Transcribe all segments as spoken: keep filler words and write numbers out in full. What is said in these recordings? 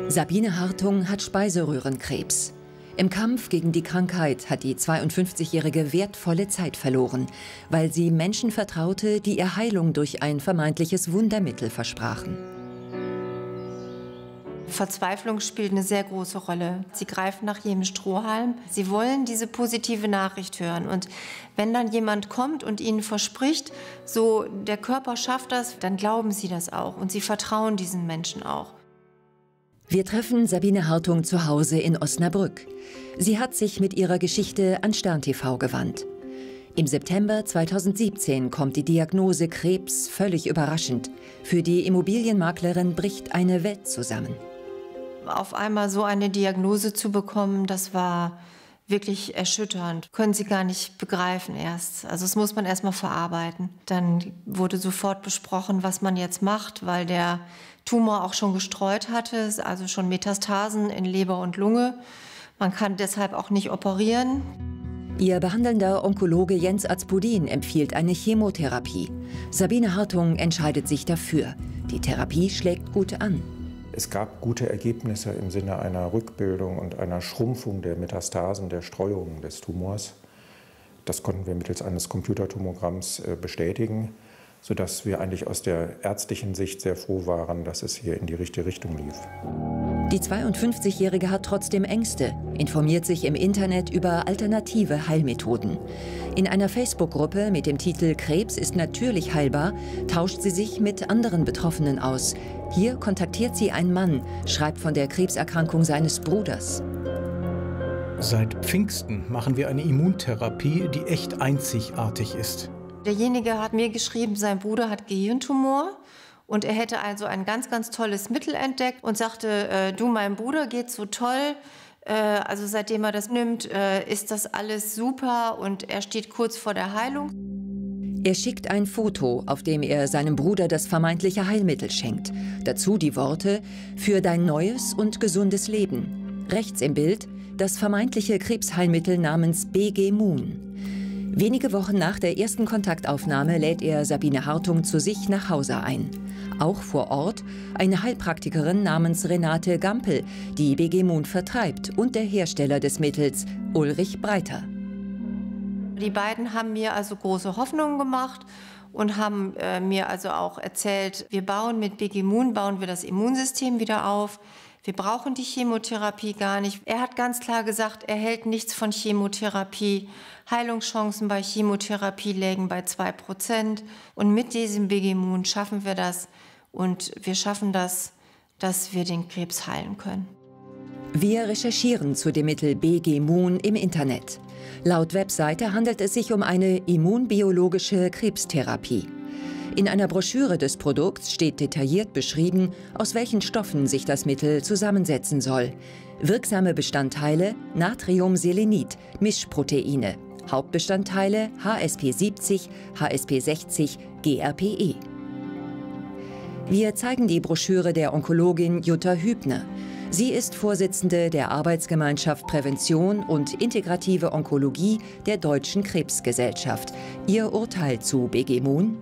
Sabine Hartung hat Speiseröhrenkrebs. Im Kampf gegen die Krankheit hat die zweiundfünfzigjährige wertvolle Zeit verloren, weil sie Menschen vertraute, die ihr Heilung durch ein vermeintliches Wundermittel versprachen. Verzweiflung spielt eine sehr große Rolle. Sie greifen nach jedem Strohhalm. Sie wollen diese positive Nachricht hören. Und wenn dann jemand kommt und ihnen verspricht, so der Körper schafft das, dann glauben sie das auch. Und sie vertrauen diesen Menschen auch. Wir treffen Sabine Hartung zu Hause in Osnabrück. Sie hat sich mit ihrer Geschichte an Stern T V gewandt. Im September zweitausendsiebzehn kommt die Diagnose Krebs völlig überraschend. Für die Immobilienmaklerin bricht eine Welt zusammen. Auf einmal so eine Diagnose zu bekommen, das war wirklich erschütternd. Können Sie gar nicht begreifen erst. Also das muss man erst mal verarbeiten. Dann wurde sofort besprochen, was man jetzt macht, weil der Tumor auch schon gestreut hatte, also schon Metastasen in Leber und Lunge. Man kann deshalb auch nicht operieren. Ihr behandelnder Onkologe Jens Azpudin empfiehlt eine Chemotherapie. Sabine Hartung entscheidet sich dafür. Die Therapie schlägt gut an. Es gab gute Ergebnisse im Sinne einer Rückbildung und einer Schrumpfung der Metastasen, der Streuungen des Tumors. Das konnten wir mittels eines Computertomogramms bestätigen, sodass wir eigentlich aus der ärztlichen Sicht sehr froh waren, dass es hier in die richtige Richtung lief. Die zweiundfünfzigjährige hat trotzdem Ängste, informiert sich im Internet über alternative Heilmethoden. In einer Facebook-Gruppe mit dem Titel »Krebs ist natürlich heilbar« tauscht sie sich mit anderen Betroffenen aus. Hier kontaktiert sie einen Mann, schreibt von der Krebserkrankung seines Bruders. Seit Pfingsten machen wir eine Immuntherapie, die echt einzigartig ist. Derjenige hat mir geschrieben, sein Bruder hat Gehirntumor. Und er hätte also ein ganz, ganz tolles Mittel entdeckt und sagte, äh, du, meinem Bruder geht's so toll. Äh, also seitdem er das nimmt, äh, ist das alles super und er steht kurz vor der Heilung. Er schickt ein Foto, auf dem er seinem Bruder das vermeintliche Heilmittel schenkt. Dazu die Worte, für dein neues und gesundes Leben. Rechts im Bild das vermeintliche Krebsheilmittel namens Begemun. Wenige Wochen nach der ersten Kontaktaufnahme lädt er Sabine Hartung zu sich nach Hause ein. Auch vor Ort eine Heilpraktikerin namens Renate Gampel, die Begemun vertreibt, und der Hersteller des Mittels, Ulrich Breiter. Die beiden haben mir also große Hoffnungen gemacht und haben äh, mir also auch erzählt, wir bauen mit Begemun, bauen wir das Immunsystem wieder auf. Wir brauchen die Chemotherapie gar nicht. Er hat ganz klar gesagt, er hält nichts von Chemotherapie. Heilungschancen bei Chemotherapie lägen bei zwei Prozent. Und mit diesem Begemun schaffen wir das. Und wir schaffen das, dass wir den Krebs heilen können. Wir recherchieren zu dem Mittel Begemun im Internet. Laut Webseite handelt es sich um eine immunbiologische Krebstherapie. In einer Broschüre des Produkts steht detailliert beschrieben, aus welchen Stoffen sich das Mittel zusammensetzen soll. Wirksame Bestandteile Natriumselenit, Mischproteine. Hauptbestandteile H S P siebzig, H S P sechzig, G R P E. Wir zeigen die Broschüre der Onkologin Jutta Hübner. Sie ist Vorsitzende der Arbeitsgemeinschaft Prävention und Integrative Onkologie der Deutschen Krebsgesellschaft. Ihr Urteil zu Begemun?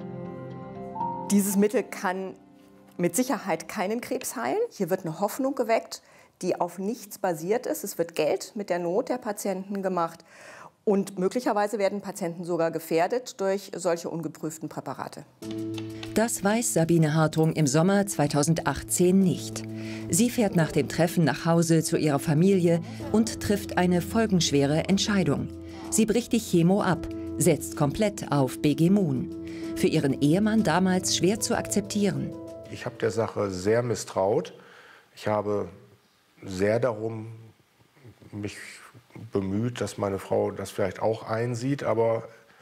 Dieses Mittel kann mit Sicherheit keinen Krebs heilen. Hier wird eine Hoffnung geweckt, die auf nichts basiert ist. Es wird Geld mit der Not der Patienten gemacht. Und möglicherweise werden Patienten sogar gefährdet durch solche ungeprüften Präparate. Das weiß Sabine Hartung im Sommer zweitausendachtzehn nicht. Sie fährt nach dem Treffen nach Hause zu ihrer Familie und trifft eine folgenschwere Entscheidung. Sie bricht die Chemo ab, setzt komplett auf Begemun. Für ihren Ehemann damals schwer zu akzeptieren. Ich habe der Sache sehr misstraut. Ich habe sehr darum mich bemüht, dass meine Frau das vielleicht auch einsieht, aber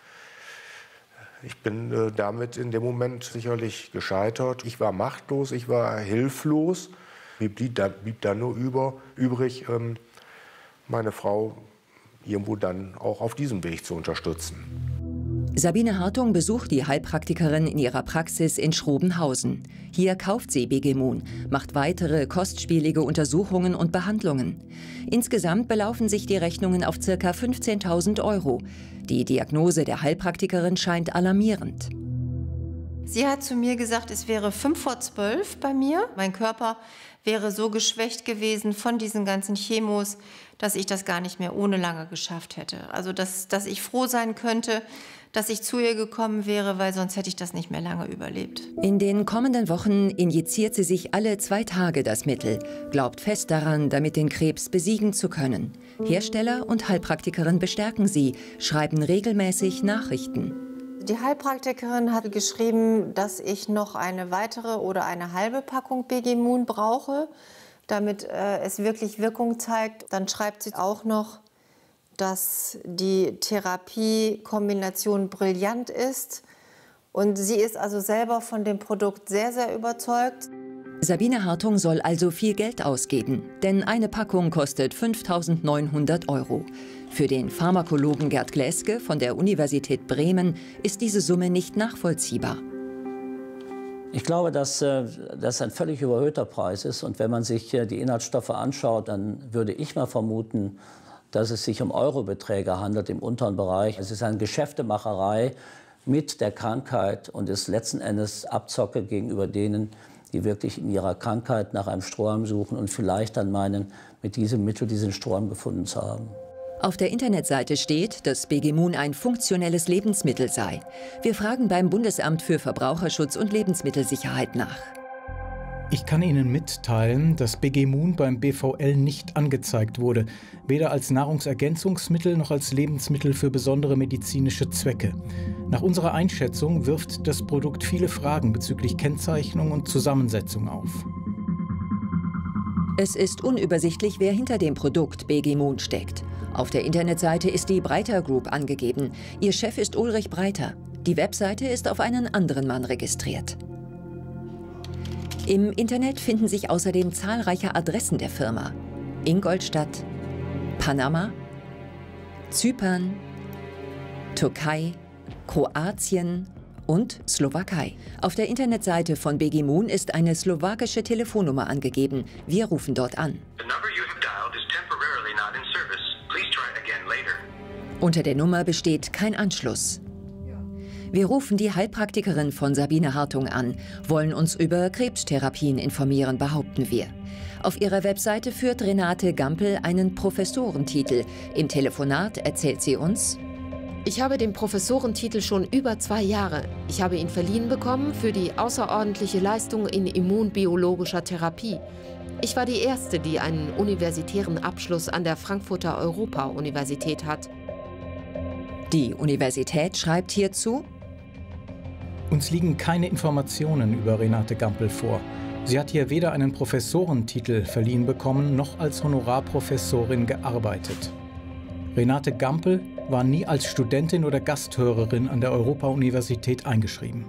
ich bin äh, damit in dem Moment sicherlich gescheitert. Ich war machtlos, ich war hilflos. Mir blieb da, blieb da nur über, übrig, ähm, meine Frau irgendwo dann auch auf diesem Weg zu unterstützen. Sabine Hartung besucht die Heilpraktikerin in ihrer Praxis in Schrobenhausen. Hier kauft sie Begemun, macht weitere kostspielige Untersuchungen und Behandlungen. Insgesamt belaufen sich die Rechnungen auf ca. fünfzehntausend Euro. Die Diagnose der Heilpraktikerin scheint alarmierend. Sie hat zu mir gesagt, es wäre fünf vor zwölf bei mir. Mein Körper wäre so geschwächt gewesen von diesen ganzen Chemos, dass ich das gar nicht mehr ohne lange geschafft hätte. Also dass, dass ich froh sein könnte, dass ich zu ihr gekommen wäre, weil sonst hätte ich das nicht mehr lange überlebt. In den kommenden Wochen injiziert sie sich alle zwei Tage das Mittel, glaubt fest daran, damit den Krebs besiegen zu können. Hersteller und Heilpraktikerin bestärken sie, schreiben regelmäßig Nachrichten. Die Heilpraktikerin hat geschrieben, dass ich noch eine weitere oder eine halbe Packung Begemun brauche, damit äh, es wirklich Wirkung zeigt. Dann schreibt sie auch noch, dass die Therapiekombination brillant ist. Und sie ist also selber von dem Produkt sehr, sehr überzeugt. Sabine Hartung soll also viel Geld ausgeben, denn eine Packung kostet fünftausendneunhundert Euro. Für den Pharmakologen Gerd Gläske von der Universität Bremen ist diese Summe nicht nachvollziehbar. Ich glaube, dass äh, das ein völlig überhöhter Preis ist. Und wenn man sich äh, die Inhaltsstoffe anschaut, dann würde ich mal vermuten, dass es sich um Eurobeträge handelt im unteren Bereich. Es ist eine Geschäftemacherei mit der Krankheit und ist letzten Endes Abzocke gegenüber denen, die wirklich in ihrer Krankheit nach einem Strohhalm suchen und vielleicht dann meinen, mit diesem Mittel diesen Strohhalm gefunden zu haben. Auf der Internetseite steht, dass Begemun ein funktionelles Lebensmittel sei. Wir fragen beim Bundesamt für Verbraucherschutz und Lebensmittelsicherheit nach. Ich kann Ihnen mitteilen, dass Begemun beim B V L nicht angezeigt wurde, weder als Nahrungsergänzungsmittel noch als Lebensmittel für besondere medizinische Zwecke. Nach unserer Einschätzung wirft das Produkt viele Fragen bezüglich Kennzeichnung und Zusammensetzung auf. Es ist unübersichtlich, wer hinter dem Produkt Begemun steckt. Auf der Internetseite ist die Breiter Group angegeben. Ihr Chef ist Ulrich Breiter. Die Webseite ist auf einen anderen Mann registriert. Im Internet finden sich außerdem zahlreiche Adressen der Firma. Ingolstadt, Panama, Zypern, Türkei, Kroatien und Slowakei. Auf der Internetseite von Begemun ist eine slowakische Telefonnummer angegeben. Wir rufen dort an. Unter der Nummer besteht kein Anschluss. Wir rufen die Heilpraktikerin von Sabine Hartung an, wollen uns über Krebstherapien informieren, behaupten wir. Auf ihrer Webseite führt Renate Gampel einen Professorentitel. Im Telefonat erzählt sie uns: Ich habe den Professorentitel schon über zwei Jahre. Ich habe ihn verliehen bekommen für die außerordentliche Leistung in immunbiologischer Therapie. Ich war die Erste, die einen universitären Abschluss an der Frankfurter Europa-Universität hat. Die Universität schreibt hierzu: Uns liegen keine Informationen über Renate Gampel vor. Sie hat hier weder einen Professorentitel verliehen bekommen, noch als Honorarprofessorin gearbeitet. Renate Gampel war nie als Studentin oder Gasthörerin an der Europa-Universität eingeschrieben.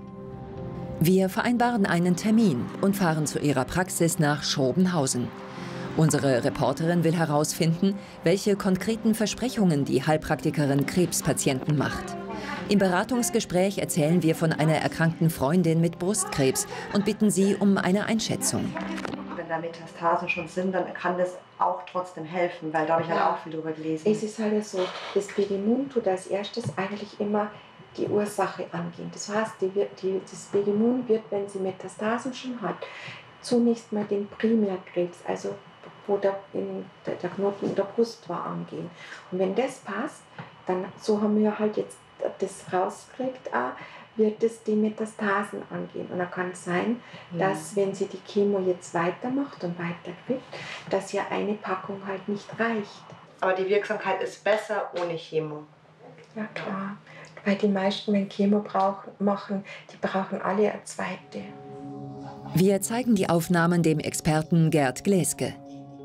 Wir vereinbaren einen Termin und fahren zu ihrer Praxis nach Schrobenhausen. Unsere Reporterin will herausfinden, welche konkreten Versprechungen die Heilpraktikerin Krebspatienten macht. Im Beratungsgespräch erzählen wir von einer erkrankten Freundin mit Brustkrebs und bitten sie um eine Einschätzung. Wenn da Metastasen schon sind, dann kann das auch trotzdem helfen, weil da habe ich ja auch viel drüber gelesen. Es ist halt so, das Begemun tut als erstes eigentlich immer die Ursache angehen. Das heißt, die, die, das Begemun wird, wenn sie Metastasen schon hat, zunächst mal den Primärkrebs, also wo der, in der, der Knoten in der Brust war, angehen. Und wenn das passt, dann, so haben wir halt jetzt das rausgekriegt, auch, wird es die Metastasen angehen. Und dann kann es sein, ja, dass wenn sie die Chemo jetzt weitermacht und weiterkriegt, dass ja eine Packung halt nicht reicht. Aber die Wirksamkeit ist besser ohne Chemo. Ja klar, weil die meisten, wenn Chemo brauchen, machen, die brauchen alle eine zweite. Wir zeigen die Aufnahmen dem Experten Gerd Gläske.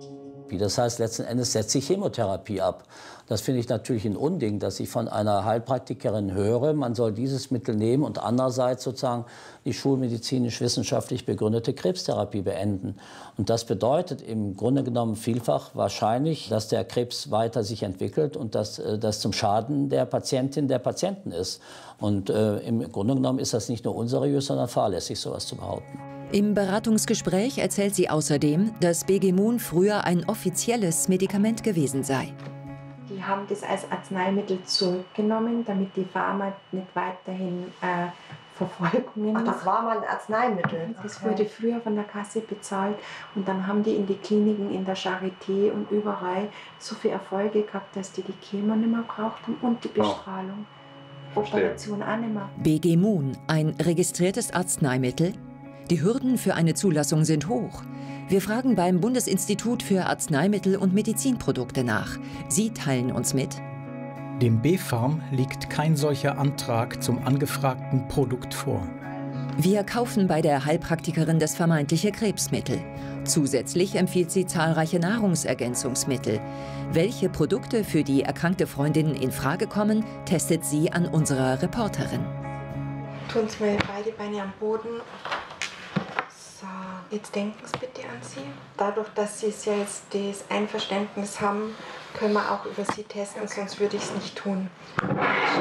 Das heißt, letzten Endes setzt sich Chemotherapie ab. Das finde ich natürlich ein Unding, dass ich von einer Heilpraktikerin höre, man soll dieses Mittel nehmen und andererseits sozusagen die schulmedizinisch-wissenschaftlich begründete Krebstherapie beenden. Und das bedeutet im Grunde genommen vielfach wahrscheinlich, dass der Krebs weiter sich entwickelt und dass das zum Schaden der Patientin, der Patienten ist. Und äh, im Grunde genommen ist das nicht nur unseriös, sondern fahrlässig, sowas zu behaupten. Im Beratungsgespräch erzählt sie außerdem, dass Begemun früher ein offizielles Medikament gewesen sei. Die haben das als Arzneimittel zurückgenommen, damit die Pharma nicht weiterhin äh, Verfolgungen. Ach, das war mal ein Arzneimittel. Das Okay. wurde früher von der Kasse bezahlt und dann haben die in die Kliniken, in der Charité und überall so viele Erfolge gehabt, dass die die Chemo nicht mehr brauchten und die Bestrahlung. Oh. Operation auch nicht mehr. Begemun, ein registriertes Arzneimittel? Die Hürden für eine Zulassung sind hoch. Wir fragen beim Bundesinstitut für Arzneimittel und Medizinprodukte nach. Sie teilen uns mit: Dem B-Pharm liegt kein solcher Antrag zum angefragten Produkt vor. Wir kaufen bei der Heilpraktikerin das vermeintliche Krebsmittel. Zusätzlich empfiehlt sie zahlreiche Nahrungsergänzungsmittel. Welche Produkte für die erkrankte Freundin in Frage kommen, testet sie an unserer Reporterin. Tun Sie mal beide Beine am Boden. So, jetzt denken Sie bitte an Sie. Dadurch, dass Sie es ja jetzt das Einverständnis haben, können wir auch über Sie testen, sonst würde ich es nicht tun. Hm,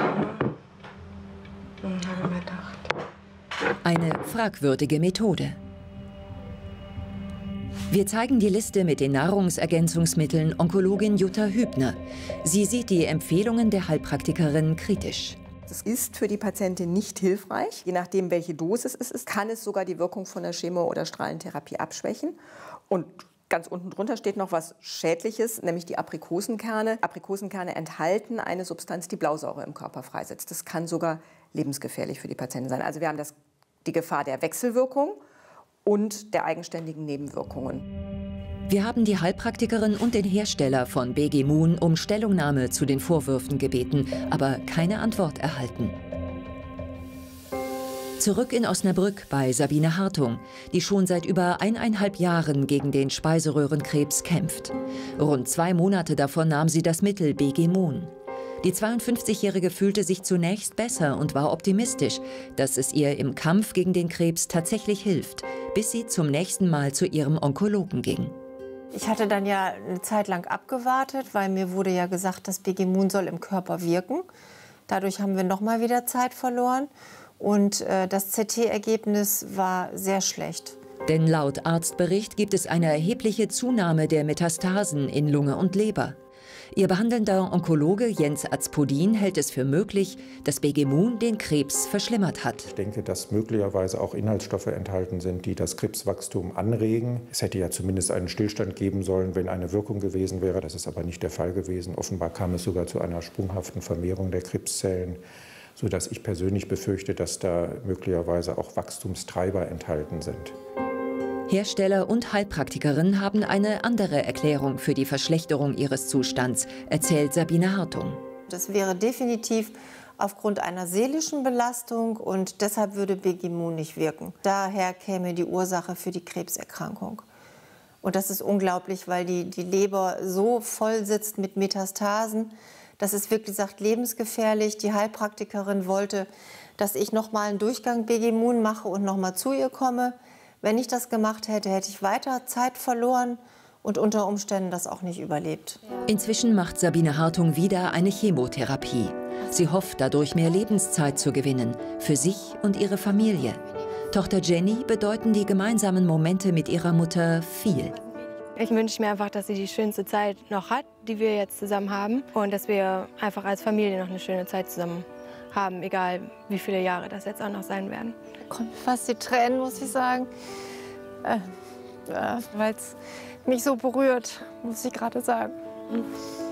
habe ich mir gedacht. Eine fragwürdige Methode. Wir zeigen die Liste mit den Nahrungsergänzungsmitteln Onkologin Jutta Hübner. Sie sieht die Empfehlungen der Heilpraktikerin kritisch. Das ist für die Patientin nicht hilfreich. Je nachdem, welche Dosis es ist, kann es sogar die Wirkung von der Chemo- oder Strahlentherapie abschwächen. Und ganz unten drunter steht noch was Schädliches, nämlich die Aprikosenkerne. Aprikosenkerne enthalten eine Substanz, die Blausäure im Körper freisetzt. Das kann sogar lebensgefährlich für die Patienten sein. Also wir haben das, die Gefahr der Wechselwirkung und der eigenständigen Nebenwirkungen. Wir haben die Heilpraktikerin und den Hersteller von Begemun um Stellungnahme zu den Vorwürfen gebeten, aber keine Antwort erhalten. Zurück in Osnabrück bei Sabine Hartung, die schon seit über eineinhalb Jahren gegen den Speiseröhrenkrebs kämpft. Rund zwei Monate davon nahm sie das Mittel Begemun. Die zweiundfünfzigjährige fühlte sich zunächst besser und war optimistisch, dass es ihr im Kampf gegen den Krebs tatsächlich hilft, bis sie zum nächsten Mal zu ihrem Onkologen ging. Ich hatte dann ja eine Zeit lang abgewartet, weil mir wurde ja gesagt, das Begemun soll im Körper wirken. Dadurch haben wir noch mal wieder Zeit verloren und äh, das C T-Ergebnis war sehr schlecht. Denn laut Arztbericht gibt es eine erhebliche Zunahme der Metastasen in Lunge und Leber. Ihr behandelnder Onkologe Jens Azpodin hält es für möglich, dass Begemun den Krebs verschlimmert hat. Ich denke, dass möglicherweise auch Inhaltsstoffe enthalten sind, die das Krebswachstum anregen. Es hätte ja zumindest einen Stillstand geben sollen, wenn eine Wirkung gewesen wäre. Das ist aber nicht der Fall gewesen. Offenbar kam es sogar zu einer sprunghaften Vermehrung der Krebszellen, sodass ich persönlich befürchte, dass da möglicherweise auch Wachstumstreiber enthalten sind. Hersteller und Heilpraktikerin haben eine andere Erklärung für die Verschlechterung ihres Zustands, erzählt Sabine Hartung. Das wäre definitiv aufgrund einer seelischen Belastung und deshalb würde Begemun nicht wirken. Daher käme die Ursache für die Krebserkrankung. Und das ist unglaublich, weil die, die Leber so voll sitzt mit Metastasen. Das ist wirklich gesagt lebensgefährlich. Die Heilpraktikerin wollte, dass ich noch mal einen Durchgang Begemun mache und noch mal zu ihr komme. Wenn ich das gemacht hätte, hätte ich weiter Zeit verloren und unter Umständen das auch nicht überlebt. Inzwischen macht Sabine Hartung wieder eine Chemotherapie. Sie hofft, dadurch mehr Lebenszeit zu gewinnen, für sich und ihre Familie. Tochter Jenny bedeuten die gemeinsamen Momente mit ihrer Mutter viel. Ich wünsche mir einfach, dass sie die schönste Zeit noch hat, die wir jetzt zusammen haben. Und dass wir einfach als Familie noch eine schöne Zeit zusammen haben, egal wie viele Jahre das jetzt auch noch sein werden. Kommt fast die Tränen, muss ich sagen. Äh, ja, weil es mich so berührt, muss ich gerade sagen.